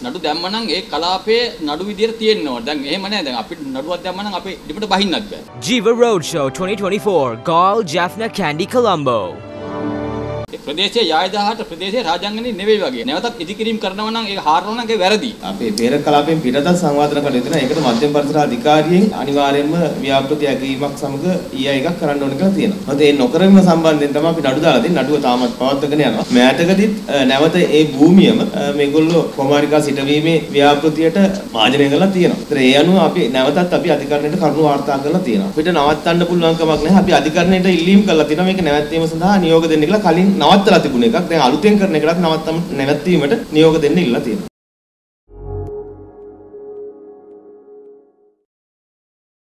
නඩු දැම්ම නම් ඒ කලාපයේ නඩු විදියට තියෙන්න ඕන. දැන් එහෙම නැහැ. දැන් අපිට නඩුවක් දැම්ම නම් අපේ ඩිපට බහින්නත් බෑ. Jiva Roadshow 2024 Gaul Jaffna Candy Colombo. ප්‍රදේශයේ යායදාහට ප්‍රදේශයේ රාජාංගනේ නෙවෙයි වගේ. නැවතත් ඉදිකිරීම කරනවා නම් ඒක හාරනවා නම් ඒක වැරදි. අපේ පෙර කලාපයෙන් පිටත සංවාදන කටයුතු වෙනවා. ඒකට මධ්‍යම පරිසර අධිකාරියෙන් අනිවාර්යයෙන්ම ව්‍යාපෘති ඇගීමක් සමග ඊය එකක් කරන්න ඕන කියලා තියෙනවා. මොකද ඒ නොකරවීම සම්බන්ධයෙන් තමයි අපි නඩු දාලා තියෙන්නේ. නඩුව තාමත් පවත්වාගෙන යනවා. මෑතකදීත් නැවත ඒ භූමියම මේගොල්ලෝ කොමාරිකා සිටවීමේ ව්‍යාපෘතියට වාජනය කරලා තියෙනවා. ඒතර ඒ අනුව අපි නැවතත් අපි අධිකරණයට කරුණු වාර්තා කරලා තියෙනවා. අපිට නවත්තන්න පුළුවන් කමක් නැහැ. අපි අධිකරණයට ඉල්ලීම් කරලා තියෙනවා මේක නැවැත්වීම සඳහා නියෝග දෙන්න කියලා කලින් නවත්තලා තිබුණ එකක්. දැන් අලුතෙන් කරන එකකට නැවැත්වීමට නියෝග දෙන්න ඉල්ලලා තියෙනවා.